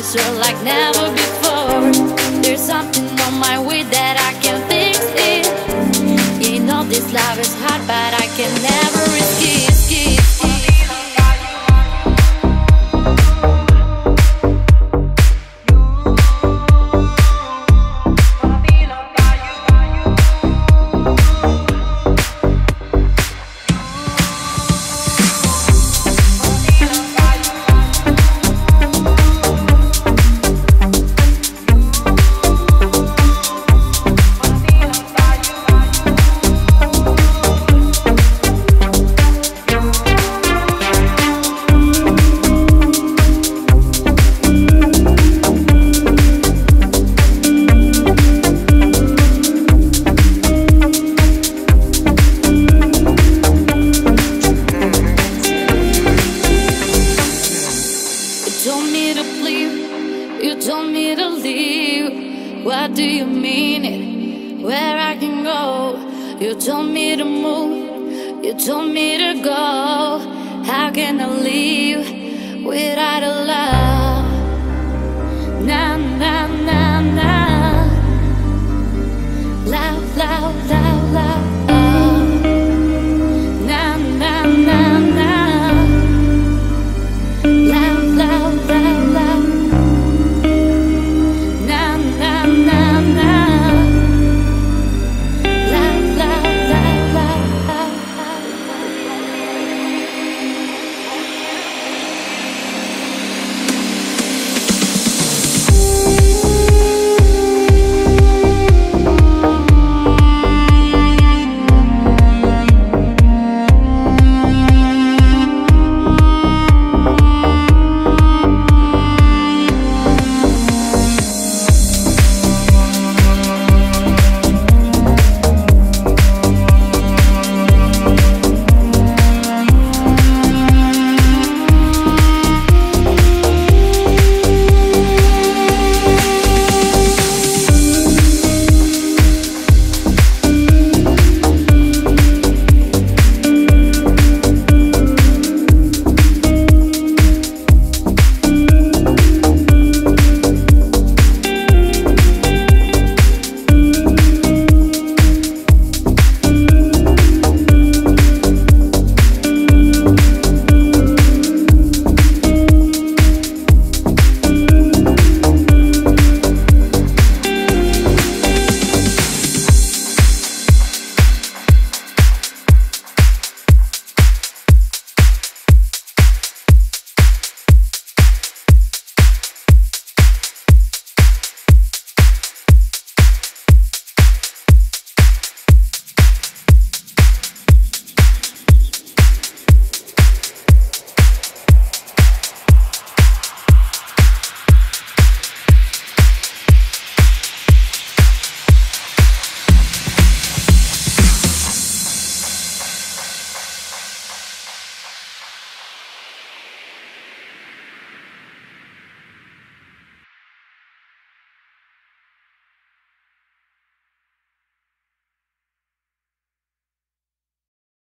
swear like never before. There's something on my way that I can fix it. You know this love is hard, but I can never escape. You told me to leave. What do you mean it? Where I can go? You told me to move. You told me to go. How can I leave without a love? Nah, nah, nah, nah.